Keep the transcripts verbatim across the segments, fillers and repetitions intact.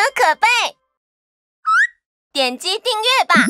可悲。点击订阅吧。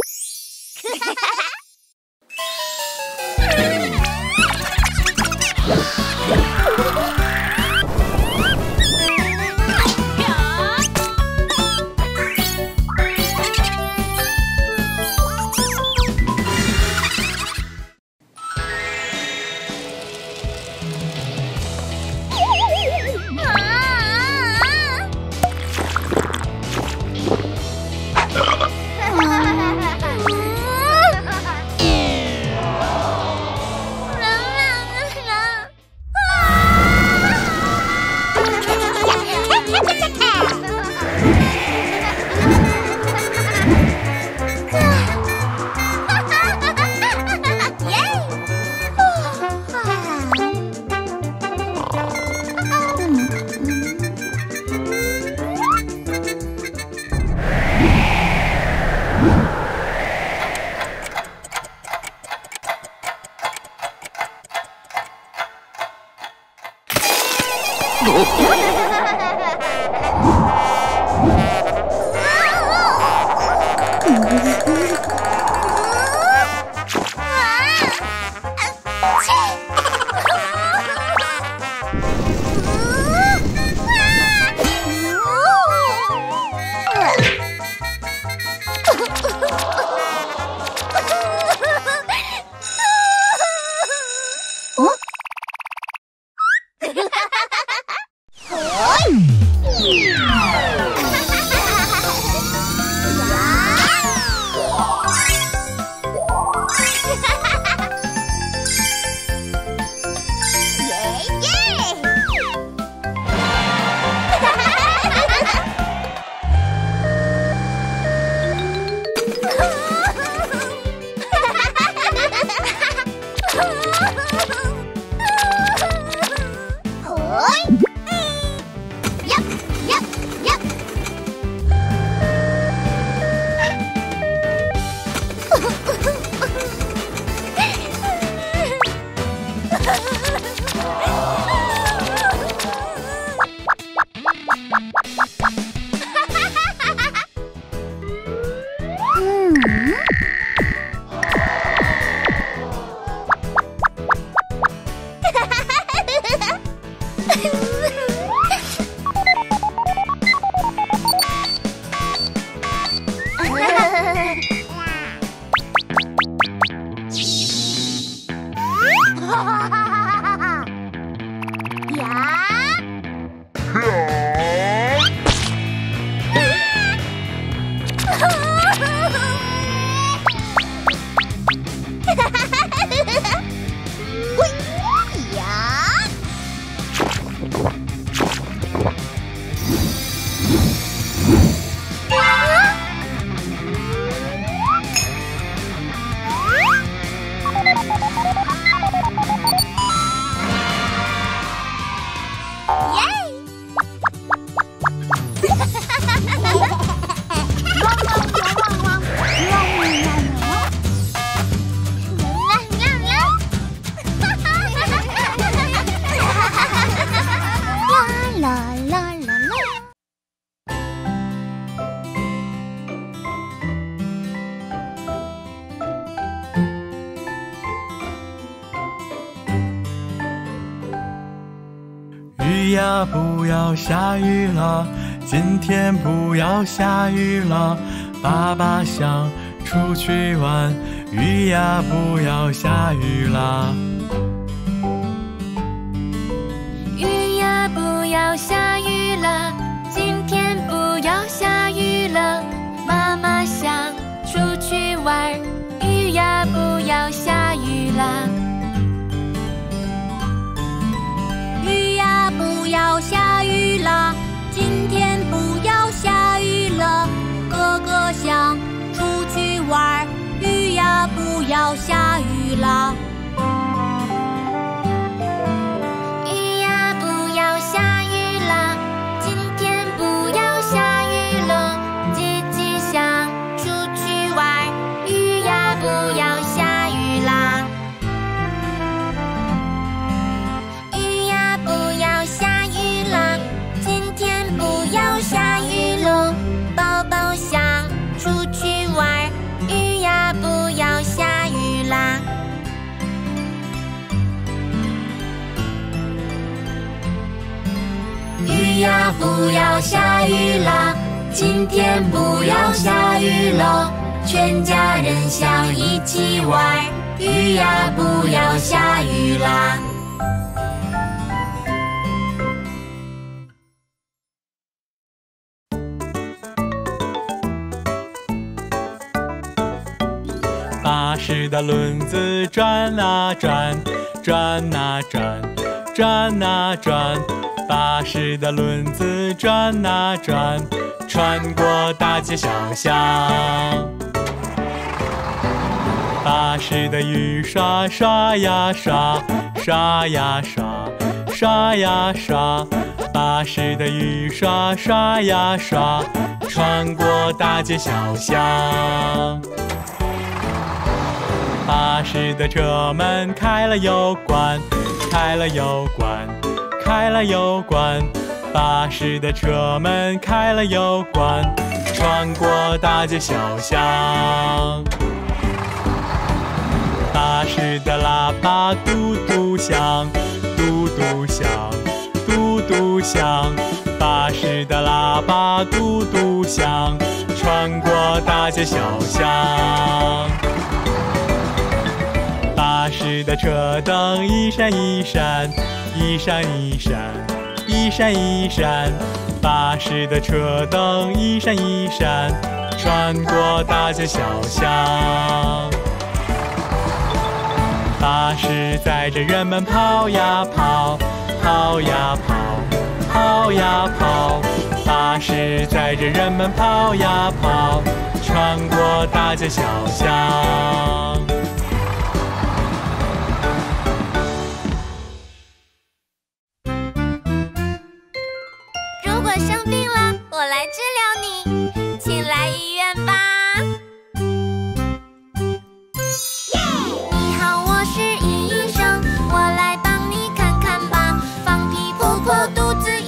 雨呀，不要下雨了，今天不要下雨了。爸爸想出去玩，雨呀，不要下雨了。 雨呀，不要下雨了，今天不要下雨了。妈妈想出去玩，雨呀，不要下雨了。 雨呀，不要下雨了，今天不要下雨了。哥哥想出去玩，雨呀，不要下雨了。 雨呀，不要下雨了， 呀不要下雨了，今天不要下雨了，全家人想一起玩，雨呀不要下雨啦。 巴士的轮子转啊转，转啊转，转啊转。巴士的轮子转啊转，穿过大街小巷。巴士的雨刷刷呀刷，刷呀刷，刷呀刷。巴士的雨刷刷呀刷，穿过大街小巷。巴士的车门开了又关，开了又关，开了又关。巴士的车门开了又关，穿过大街小巷。巴士的喇叭嘟嘟响，嘟嘟响，嘟嘟响。巴士的喇叭嘟嘟响，穿过大街小巷。巴士的车灯一闪一闪，一闪一闪，一闪一闪。巴士的车灯一闪一闪，穿过大街小巷。巴士载着人们跑呀跑，跑呀跑，跑呀跑。巴士载着人们跑呀跑，穿过大街小巷。 如果生病了，我来治疗你，请来医院吧。 你好，我是医生，我来帮你看看吧。放屁、婆婆、肚子